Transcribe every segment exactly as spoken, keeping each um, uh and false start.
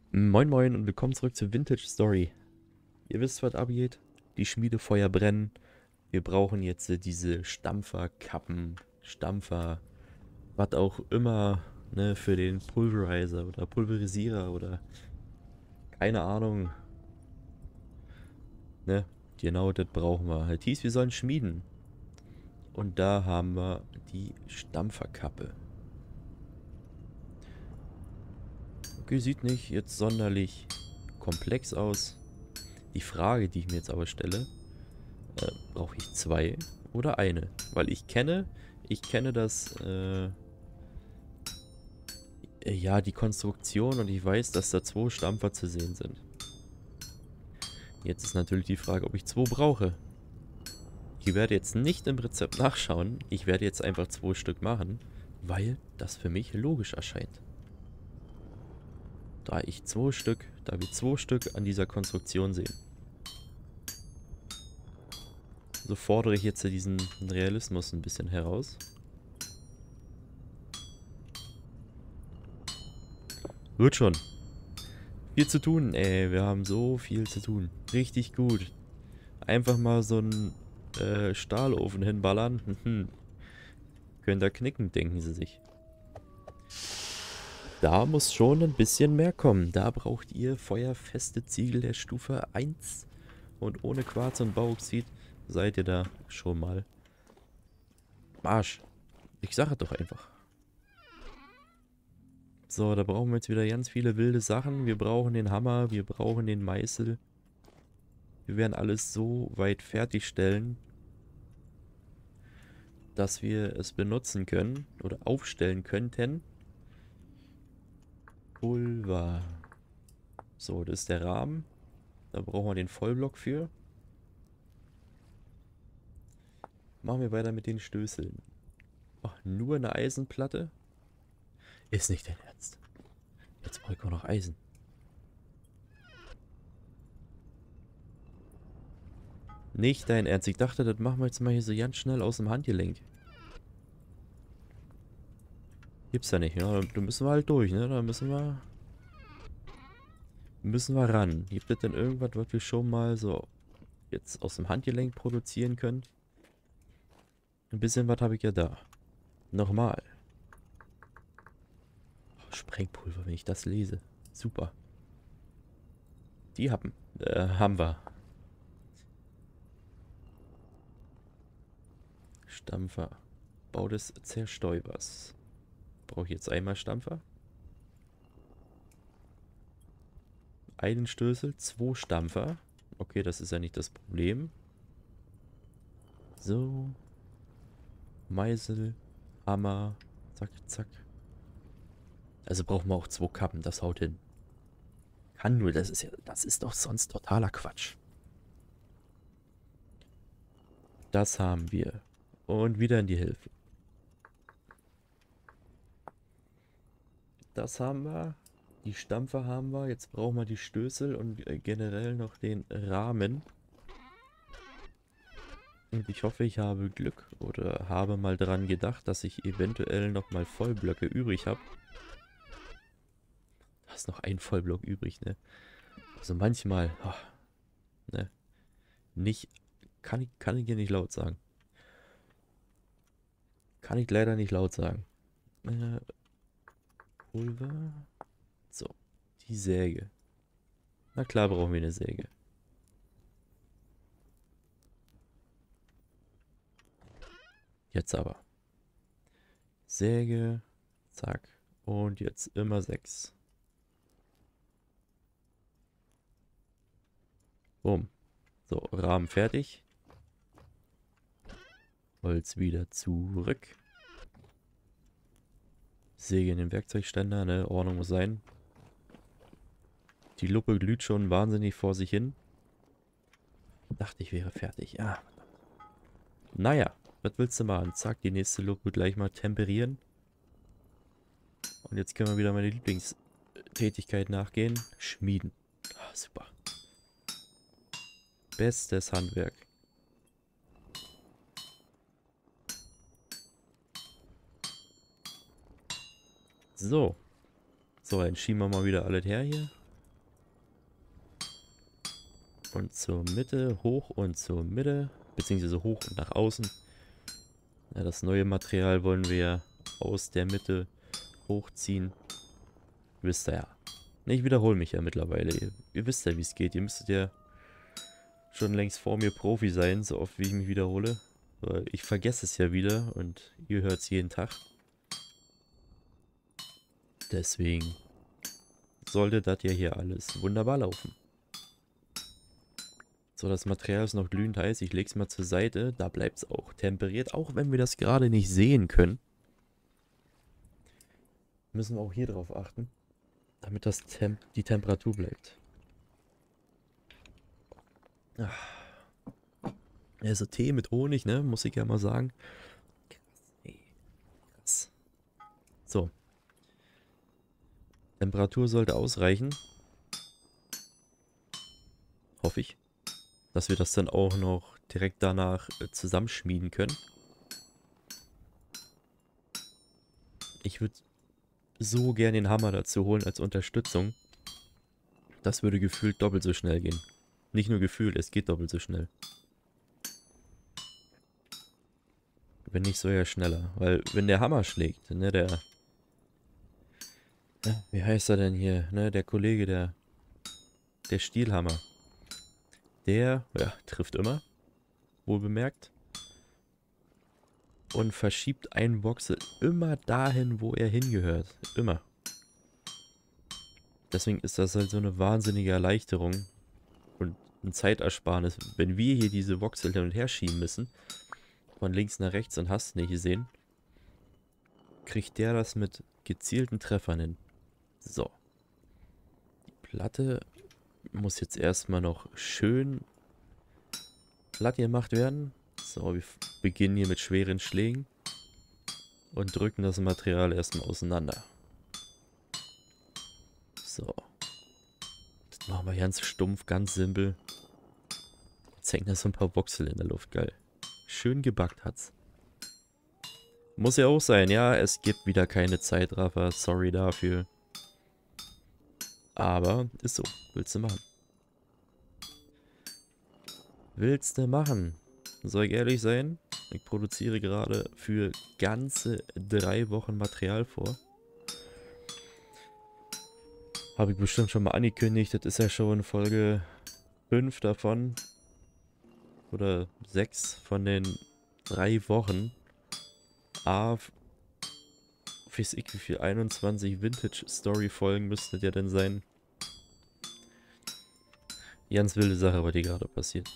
Moin Moin und willkommen zurück zur Vintage Story. Ihr wisst, was abgeht. Die Schmiedefeuer brennen. Wir brauchen jetzt äh, diese Stampfer, Kappen, Stampfer, was auch immer, ne, für den Pulverizer oder Pulverisierer oder keine Ahnung, ne. Genau, das brauchen wir. Halt hieß, wir sollen schmieden. Und da haben wir die Stampferkappe. Okay, sieht nicht jetzt sonderlich komplex aus. Die Frage, die ich mir jetzt aber stelle: Äh, brauche ich zwei oder eine? Weil ich kenne, ich kenne das, äh, ja, die Konstruktion, und ich weiß, dass da zwei Stampfer zu sehen sind. Jetzt ist natürlich die Frage, ob ich zwei brauche. Ich werde jetzt nicht im Rezept nachschauen. Ich werde jetzt einfach zwei Stück machen, weil das für mich logisch erscheint. Da ich zwei Stück, da wir zwei Stück an dieser Konstruktion sehen. So fordere ich jetzt diesen Realismus ein bisschen heraus. Wird schon. Viel zu tun, ey. Wir haben so viel zu tun. Richtig gut. Einfach mal so einen äh, Stahlofen hinballern. Mhm. Könnt ihr knicken, denken sie sich. Da muss schon ein bisschen mehr kommen. Da braucht ihr feuerfeste Ziegel der Stufe eins. Und ohne Quarz und Bauxit seid ihr da schon mal Marsch. Ich sage doch einfach. So, da brauchen wir jetzt wieder ganz viele wilde Sachen. Wir brauchen den Hammer, wir brauchen den Meißel. Wir werden alles so weit fertigstellen, dass wir es benutzen können oder aufstellen könnten. Pulver. So, das ist der Rahmen. Da brauchen wir den Vollblock für. Machen wir weiter mit den Stößeln. Ach, nur eine Eisenplatte? Ist nicht dein Ernst. Jetzt brauche ich auch noch Eisen. Nicht dein Ernst. Ich dachte, das machen wir jetzt mal hier so ganz schnell aus dem Handgelenk. Gibt's ja nicht, ja. Da müssen wir halt durch, ne? Da müssen wir... Müssen wir ran. Gibt es denn irgendwas, was wir schon mal so jetzt aus dem Handgelenk produzieren können? Ein bisschen was habe ich ja da. Nochmal. Oh, Sprengpulver, wenn ich das lese. Super. Die haben. Äh, haben wir. Stampfer. Bau des Zerstäubers. Brauche ich jetzt einmal Stampfer? Einen Stößel, zwei Stampfer. Okay, das ist ja nicht das Problem. So. Meißel. Hammer. Zack, zack. Also brauchen wir auch zwei Kappen, das haut hin. Kann nur, das ist ja, das ist doch sonst totaler Quatsch. Das haben wir. Und wieder in die Hilfe. Das haben wir. Die Stampfer haben wir. Jetzt brauchen wir die Stößel und äh, generell noch den Rahmen. Und ich hoffe, ich habe Glück oder habe mal dran gedacht, dass ich eventuell noch mal Vollblöcke übrig habe. Da ist noch ein Vollblock übrig, ne? Also manchmal, oh, ne? Nicht, kann ich, kann ich hier nicht laut sagen. Kann ich leider nicht laut sagen. Äh, Pulver. So, die Säge. Na klar brauchen wir eine Säge. Jetzt aber. Säge. Zack. Und jetzt immer sechs. Bumm. So, Rahmen fertig. Holz wieder zurück. Säge in den Werkzeugständer, ne? Ordnung muss sein. Die Lupe glüht schon wahnsinnig vor sich hin. Dachte, ich wäre fertig. Ja. Naja, was willst du machen? Zack, die nächste Lupe gleich mal temperieren. Und jetzt können wir wieder meine Lieblingstätigkeit nachgehen. Schmieden. Ah, super. Bestes Handwerk. So. So, dann schieben wir mal wieder alles her hier. und zur Mitte, hoch und zur Mitte, beziehungsweise hoch und nach außen. Ja, das neue Material wollen wir aus der Mitte hochziehen. Wisst ihr ja. Ich wiederhole mich ja mittlerweile. Ihr, ihr wisst ja, wie es geht. Ihr müsstet ja schon längst vor mir Profi sein, so oft wie ich mich wiederhole. Weil ich vergesse es ja wieder und ihr hört es jeden Tag. Deswegen sollte das ja hier alles wunderbar laufen. So, das Material ist noch glühend heiß. Ich lege es mal zur Seite. Da bleibt es auch temperiert. Auch wenn wir das gerade nicht sehen können. Müssen wir auch hier drauf achten. Damit das Temp die Temperatur bleibt. Ah. Ja, so Tee mit Honig, ne? Muss ich ja mal sagen. Krass, ey. Krass. So. Temperatur sollte ausreichen. Hoffe ich. Dass wir das dann auch noch direkt danach äh, zusammenschmieden können. Ich würde so gern den Hammer dazu holen als Unterstützung. Das würde gefühlt doppelt so schnell gehen. Nicht nur gefühlt, es geht doppelt so schnell. Wenn nicht sogar schneller. Weil wenn der Hammer schlägt, ne, der... Ja, wie heißt er denn hier? Ne, der Kollege, der... Der Stielhammer. Der, ja, trifft immer. Wohl bemerkt. Und verschiebt einen Voxel immer dahin, wo er hingehört. Immer. Deswegen ist das halt so eine wahnsinnige Erleichterung. Und ein Zeitersparnis. Wenn wir hier diese Voxel hin und her schieben müssen, von links nach rechts und hast nicht gesehen, kriegt der das mit gezielten Treffern hin. So. Die Platte muss jetzt erstmal noch schön glatt gemacht werden. So, wir beginnen hier mit schweren Schlägen und drücken das Material erstmal auseinander. So. Das machen wir ganz stumpf, ganz simpel. Jetzt hängen da so ein paar Voxel in der Luft, geil. Schön gebackt hat's. Muss ja auch sein, ja, es gibt wieder keine Zeitraffer, sorry dafür. Aber ist so, willst du machen. Willst du machen? Soll ich ehrlich sein? Ich produziere gerade für ganze drei Wochen Material vor. Habe ich bestimmt schon mal angekündigt. Das ist ja schon Folge fünf davon. Oder sechs von den drei Wochen. A, weiß ich wie viel, einundzwanzig Vintage-Story-Folgen müsste der denn sein. Ganz wilde Sache, was hier gerade passiert.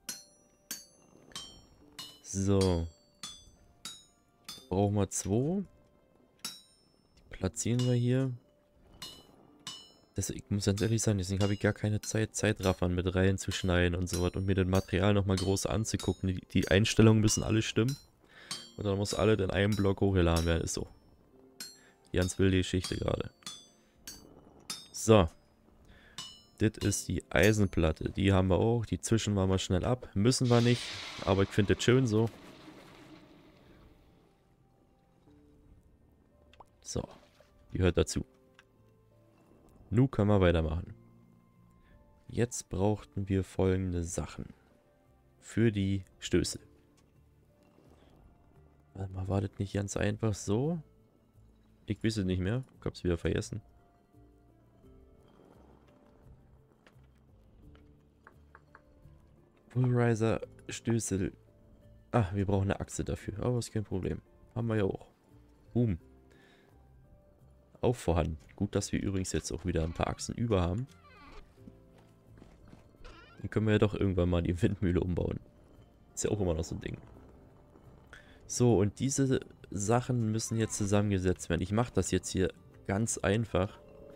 So. Brauchen wir zwei. Die platzieren wir hier. Das, ich muss ganz ehrlich sein, deswegen habe ich gar keine Zeit, Zeitraffern mit reinzuschneiden und so was und mir das Material nochmal groß anzugucken. Die, die Einstellungen müssen alle stimmen. Und dann muss alles in einem Block hochgeladen werden. Ist so. Ganz wilde Geschichte gerade. So. Das ist die Eisenplatte. Die haben wir auch. Die zwischen wir mal schnell ab. Müssen wir nicht. Aber ich finde das schön so. So. Die hört dazu. Nun können wir weitermachen. Jetzt brauchten wir folgende Sachen. Für die Stöße. Warte mal, war das nicht ganz einfach so? Ich weiß es nicht mehr. Ich hab's wieder vergessen. Bullriser, Stößel. Ah, wir brauchen eine Achse dafür. Aber ist kein Problem. Haben wir ja auch. Boom. Auch vorhanden. Gut, dass wir übrigens jetzt auch wieder ein paar Achsen über haben. Dann können wir ja doch irgendwann mal die Windmühle umbauen. Ist ja auch immer noch so ein Ding. So, und diese Sachen müssen jetzt zusammengesetzt werden. Ich mache das jetzt hier ganz einfach.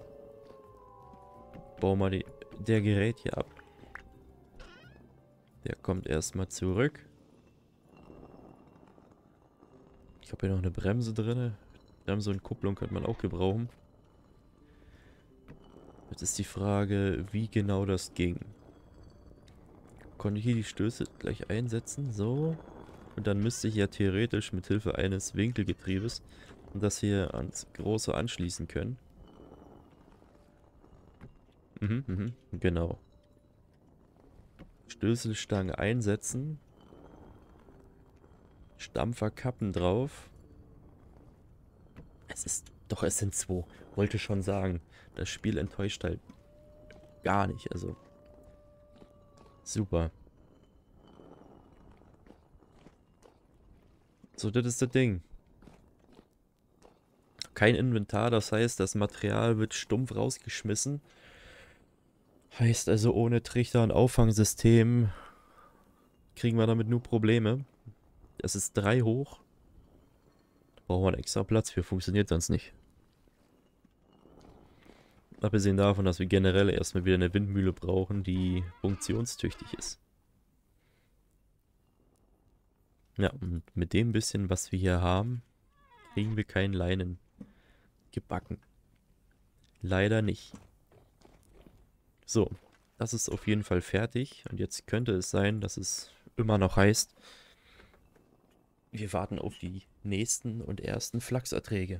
Bau mal die, der Gerät hier ab. Der kommt erstmal zurück. Ich habe hier noch eine Bremse drin. Bremse und Kupplung könnte man auch gebrauchen. Jetzt ist die Frage, wie genau das ging. Konnte ich hier die Stöße gleich einsetzen? So. Und dann müsste ich ja theoretisch mit Hilfe eines Winkelgetriebes das hier ans Große anschließen können. Mhm, mhm, genau. Stößelstange einsetzen. Stampferkappen drauf. Es ist... Doch, es sind zwei. Wollte schon sagen. Das Spiel enttäuscht halt gar nicht. Also, super. So, das ist das Ding. Kein Inventar, das heißt, das Material wird stumpf rausgeschmissen. Heißt also, ohne Trichter und Auffangsystem kriegen wir damit nur Probleme. Das ist drei hoch. Da brauchen wir einen extra Platz für, funktioniert sonst nicht. Abgesehen davon, dass wir generell erstmal wieder eine Windmühle brauchen, die funktionstüchtig ist. Ja, und mit dem bisschen, was wir hier haben, kriegen wir keinen Leinen gebacken. Leider nicht. So, das ist auf jeden Fall fertig. Und jetzt könnte es sein, dass es immer noch heißt, wir warten auf die nächsten und ersten Flachserträge.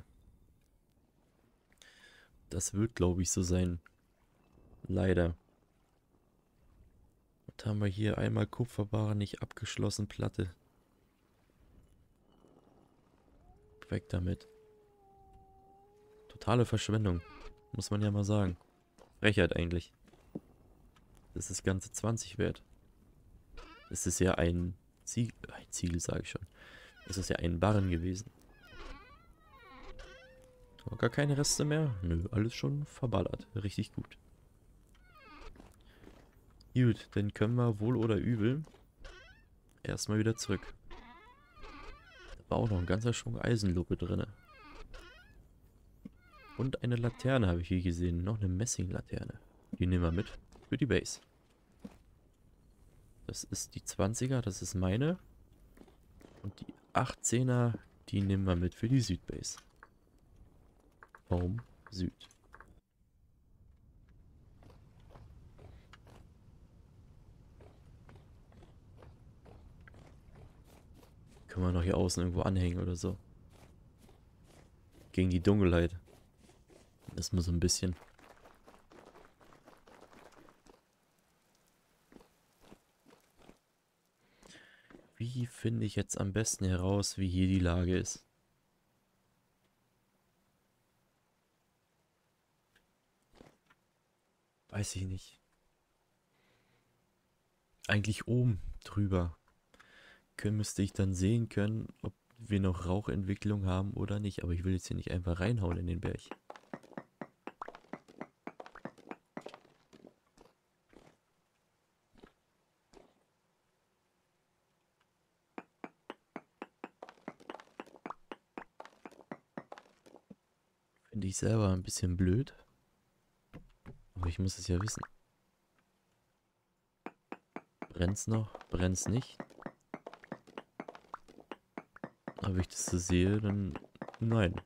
Das wird, glaube ich, so sein. Leider. Was haben wir hier? Einmal Kupferbarren nicht abgeschlossen, Platte. Weg damit. Totale Verschwendung. Muss man ja mal sagen. Frechheit eigentlich. Das ist das ganze zwanzig wert. Das ist ja ein Ziegel. Ein Ziegel, sage ich schon. Das ist ja ein Barren gewesen. Aber gar keine Reste mehr? Nö, alles schon verballert. Richtig gut. Gut, dann können wir wohl oder übel erstmal wieder zurück. Da war auch noch ein ganzer Schwung Eisenlupe drin. Und eine Laterne habe ich hier gesehen. Noch eine Messinglaterne. Die nehmen wir mit für die Base. Das ist die zwanziger, das ist meine. Und die achtzehner, die nehmen wir mit für die Südbase. Home Süd. Können wir noch hier außen irgendwo anhängen oder so. Gegen die Dunkelheit. Das muss so ein bisschen. Wie finde ich jetzt am besten heraus, wie hier die Lage ist? Weiß ich nicht. Eigentlich oben drüber. Können, müsste ich dann sehen können, ob wir noch Rauchentwicklung haben oder nicht. Aber ich will jetzt hier nicht einfach reinhauen in den Berg. Finde ich selber ein bisschen blöd. Aber ich muss es ja wissen. Brennt's noch? Brennt's nicht? Aber wenn ich das so sehe, dann nein.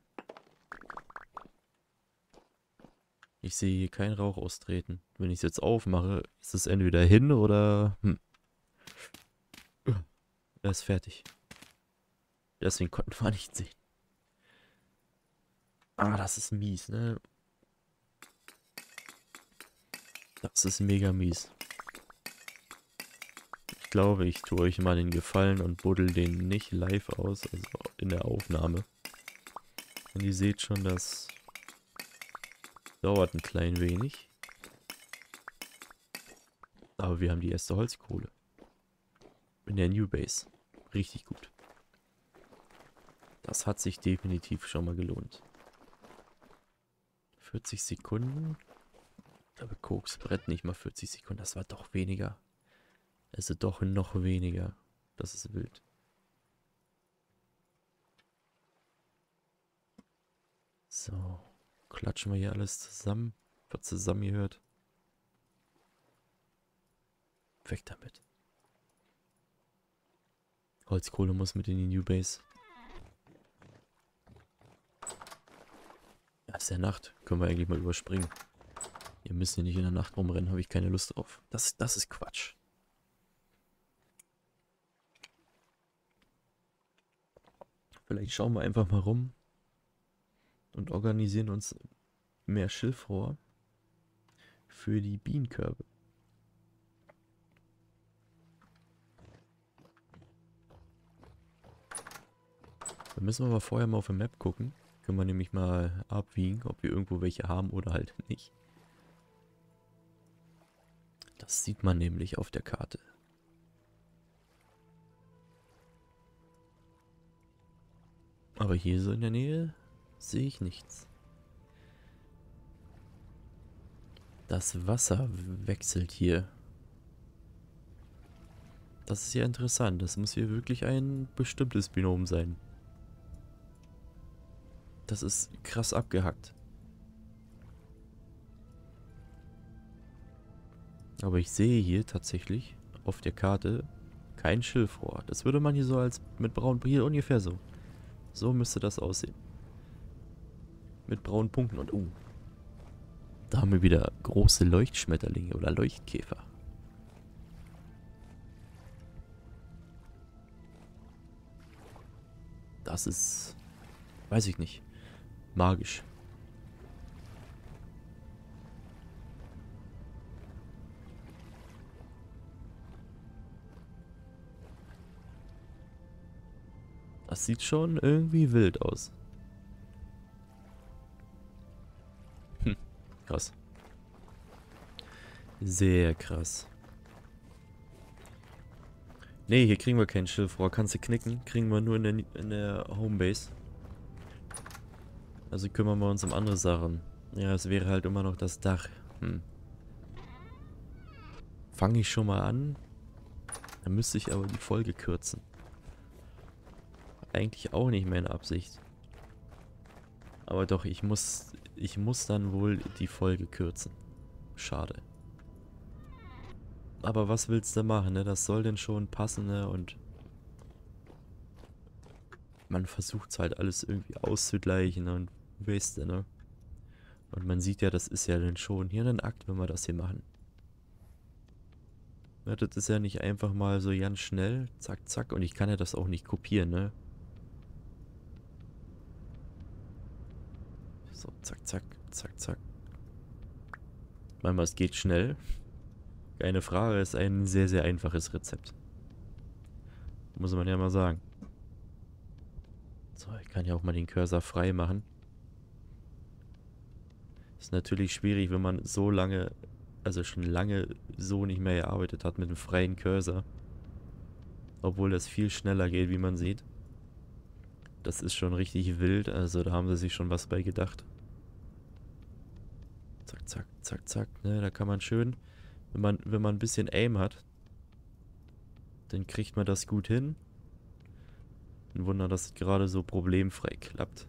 Ich sehe hier keinen Rauch austreten. Wenn ich es jetzt aufmache, ist es entweder hin oder... Hm. Er ist fertig. Deswegen konnten wir nicht sehen. Ah, das ist mies, ne? Das ist mega mies. Ich glaube, ich tue euch mal den Gefallen und buddel den nicht live aus, also in der Aufnahme. Und ihr seht schon, das dauert ein klein wenig. Aber wir haben die erste Holzkohle. In der New Base. Richtig gut. Das hat sich definitiv schon mal gelohnt. vierzig Sekunden. Ich glaube, Koksbrett nicht mal vierzig Sekunden. Das war doch weniger. Also doch noch weniger. Das ist wild. So. Klatschen wir hier alles zusammen. Was zusammengehört. Weg damit. Holzkohle muss mit in die New Base. Ja, ist ja Nacht. Können wir eigentlich mal überspringen. Ihr müsst hier nicht in der Nacht rumrennen. Habe ich keine Lust drauf. Das, das ist Quatsch. Vielleicht schauen wir einfach mal rum. Und organisieren uns mehr Schilfrohr für die Bienenkörbe. Da müssen wir aber vorher mal auf der Map gucken. Können wir nämlich mal abwiegen, ob wir irgendwo welche haben oder halt nicht. Das sieht man nämlich auf der Karte. Aber hier so in der Nähe sehe ich nichts. Das Wasser wechselt hier. Das ist ja interessant. Das muss hier wirklich ein bestimmtes Binom sein. Das ist krass abgehackt. Aber ich sehe hier tatsächlich auf der Karte kein Schilfrohr. Das würde man hier so als mit braun, hier ungefähr so. So müsste das aussehen. Mit braunen Punkten und uh. Da haben wir wieder große Leuchtschmetterlinge oder Leuchtkäfer. Das ist, weiß ich nicht, magisch. Das sieht schon irgendwie wild aus. Hm, krass. Sehr krass. Nee, hier kriegen wir kein Schilfrohr. Kannst du knicken. Kriegen wir nur in der, in der Homebase. Also kümmern wir uns um andere Sachen. Ja, es wäre halt immer noch das Dach. Hm. Fange ich schon mal an. Dann müsste ich aber die Folge kürzen. Eigentlich auch nicht meine Absicht. Aber doch, ich muss, ich muss dann wohl die Folge kürzen. Schade. Aber was willst du machen, ne? Das soll denn schon passen, ne? Und man versucht es halt alles irgendwie auszugleichen und weißt du, ne? Und man sieht ja, das ist ja dann schon hier ein Akt, wenn wir das hier machen. Ja, das ist ja nicht einfach mal so ganz schnell, zack, zack. Und ich kann ja das auch nicht kopieren, ne? So, zack, zack, zack, zack. Manchmal, es geht schnell. Keine Frage, ist ein sehr, sehr einfaches Rezept. Muss man ja mal sagen. So, ich kann ja auch mal den Cursor frei machen. Ist natürlich schwierig, wenn man so lange, also schon lange so nicht mehr gearbeitet hat mit einem freien Cursor. Obwohl das viel schneller geht, wie man sieht. Das ist schon richtig wild, also da haben sie sich schon was bei gedacht. Zack, zack, zack, zack, ne, da kann man schön, wenn man, wenn man ein bisschen Aim hat, dann kriegt man das gut hin. Ein Wunder, dass es gerade so problemfrei klappt.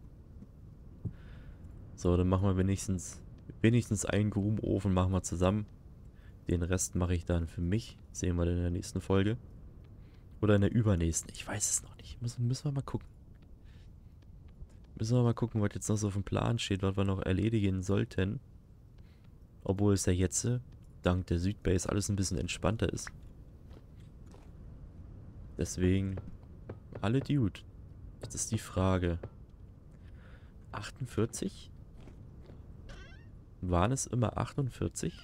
So, dann machen wir wenigstens, wenigstens einen Grubeofen machen wir zusammen. Den Rest mache ich dann für mich. Sehen wir dann in der nächsten Folge. Oder in der übernächsten. Ich weiß es noch nicht. Müssen, müssen wir mal gucken. Müssen wir mal gucken, was jetzt noch so auf dem Plan steht, was wir noch erledigen sollten. Obwohl es ja jetzt, dank der Südbase, alles ein bisschen entspannter ist. Deswegen, alle Dude. Jetzt ist die Frage. achtundvierzig? Waren es immer achtundvierzig?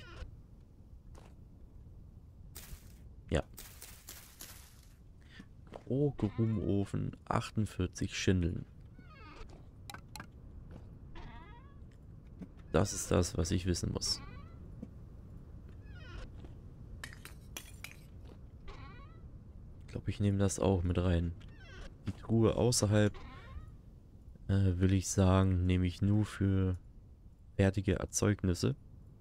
Ja. Pro Grubeofen achtundvierzig Schindeln. Das ist das, was ich wissen muss. Ich glaube, ich nehme das auch mit rein. Die Truhe außerhalb, äh, will ich sagen, nehme ich nur für fertige Erzeugnisse.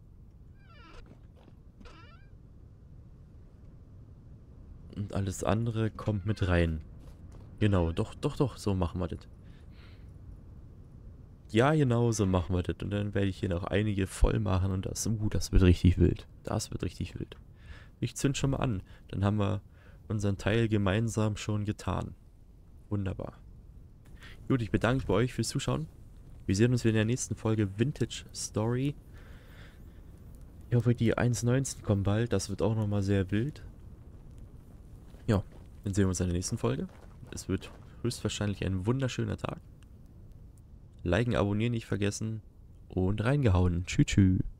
Und alles andere kommt mit rein. Genau, doch, doch, doch, so machen wir das. Ja, genau, so machen wir das. Und dann werde ich hier noch einige voll machen und das, uh, das wird richtig wild. Das wird richtig wild. Ich zünd schon mal an. Dann haben wir unseren Teil gemeinsam schon getan. Wunderbar. Gut, ich bedanke mich bei euch fürs Zuschauen. Wir sehen uns wieder in der nächsten Folge Vintage Story. Ich hoffe, die eins neunzehn kommen bald. Das wird auch nochmal sehr wild. Ja, dann sehen wir uns in der nächsten Folge. Es wird höchstwahrscheinlich ein wunderschöner Tag. Liken, abonnieren nicht vergessen. Und reingehauen. Tschüss, tschüss.